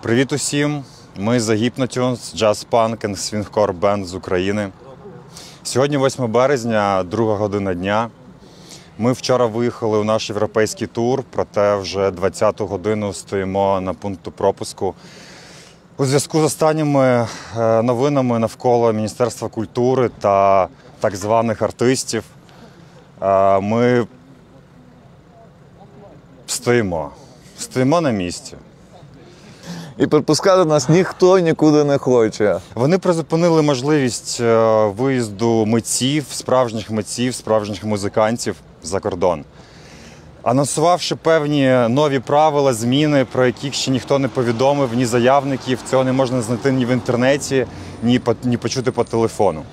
Привіт усім! Ми The Hypnotunes, джаз-панк and свінгкор бенд з України. Сьогодні 8 березня, 2 година дня. Ми вчора виїхали у наш європейський тур, проте вже 20-ту годину стоїмо на пункту пропуску. У зв'язку з останніми новинами навколо Міністерства культури та так званих артистів ми стоїмо на місці. І пропускати нас ніхто нікуди не хоче. Вони призупинили можливість виїзду митців, справжніх музикантів за кордон. Анонсувавши певні нові правила, зміни, про яких ще ніхто не повідомив, ні заявників, цього не можна знайти ні в інтернеті, ні почути по телефону.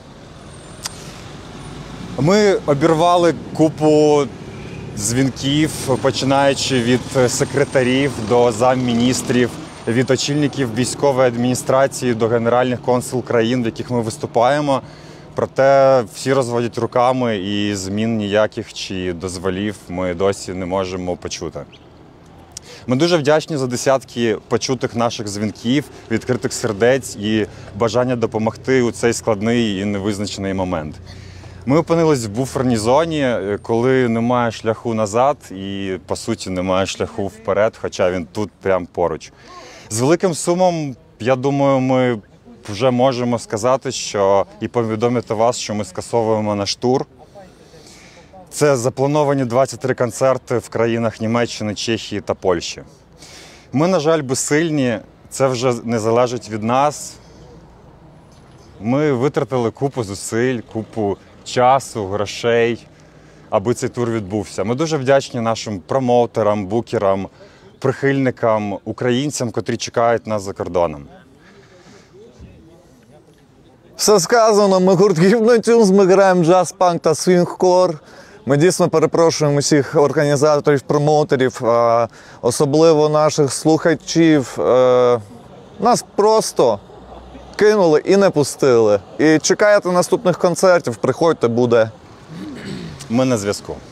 Ми обірвали купу дзвінків, починаючи від секретарів до замміністрів, від очільників військової адміністрації до генеральних консул країн, в яких ми виступаємо. Проте всі розводять руками і змін ніяких чи дозволів ми досі не можемо почути. Ми дуже вдячні за десятки почутих наших дзвінків, відкритих сердець і бажання допомогти у цей складний і невизначений момент. Ми опинились в буферній зоні, коли немає шляху назад і, по суті, немає шляху вперед, хоча він тут прямо поруч. З великим сумом, я думаю, ми вже можемо сказати, і повідомити вас, що ми скасовуємо наш тур. Це заплановані 23 концерти в країнах Німеччини, Чехії та Польщі. Ми, на жаль, безсильні, це вже не залежить від нас. Ми витратили купу зусиль, купу часу, грошей, аби цей тур відбувся. Ми дуже вдячні нашим промоутерам, букерам, прихильникам, українцям, котрі чекають нас за кордоном. Все сказано, ми гурт Hypnotunes, ми граємо джаз, панк та свінгкор. Ми дійсно перепрошуємо усіх організаторів, промоутерів, особливо наших слухачів. Нас просто кинули і не пустили. І чекаєте наступних концертів, приходьте, буде. Ми на зв'язку.